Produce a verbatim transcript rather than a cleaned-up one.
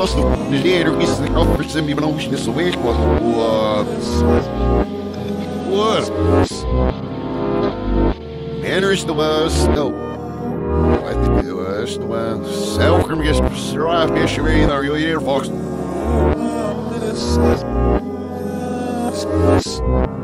was de leren is de kaffer zijn die van is zo weg was. Wat? Wat? En er is de was. No. I think it was the one. Selkirm gets survived this year or your ear fox.